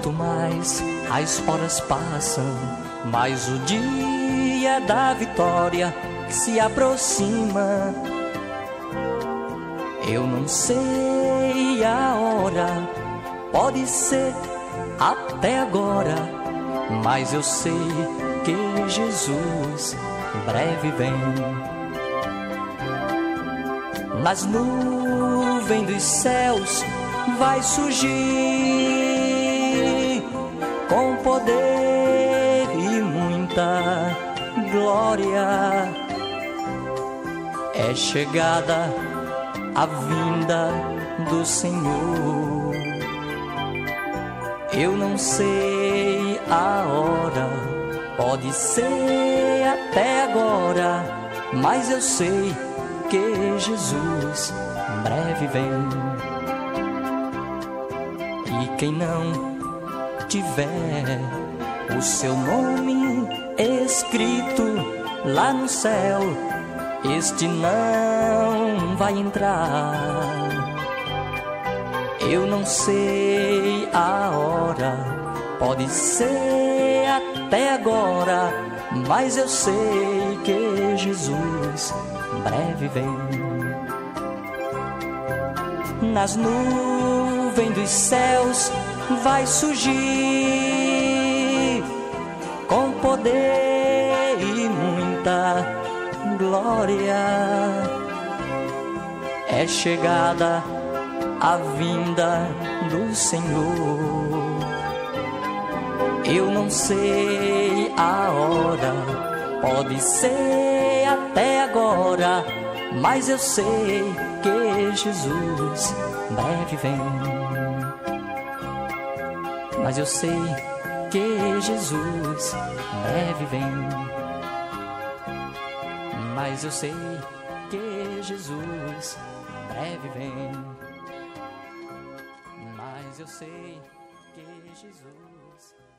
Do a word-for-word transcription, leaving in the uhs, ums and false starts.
Quanto mais as horas passam, mais o dia da vitória se aproxima. Eu não sei a hora, pode ser até agora, mas eu sei que Jesus breve vem. Nas nuvens dos céus vai surgir com poder e muita glória. É chegada a vinda do Senhor. Eu não sei a hora, pode ser até agora, mas eu sei que Jesus breve vem. E quem não tiver o seu nome escrito lá no céu, este não vai entrar. Eu não sei a hora, pode ser até agora, mas eu sei que Jesus breve vem. Nas nuvens dos céus vai surgir com poder e muita glória. É chegada a vinda do Senhor. Eu não sei a hora, pode ser até agora, mas eu sei que Jesus breve vem. Mas eu sei que Jesus breve vem. Mas eu sei que Jesus breve vem. Mas eu sei que Jesus